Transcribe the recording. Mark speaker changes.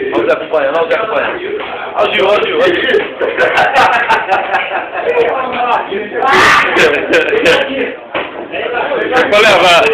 Speaker 1: Olha o Zé acompanhando, olha o Zé acompanhando. Olha o Gil, olha o Gil, olha o Gil. Vou levar.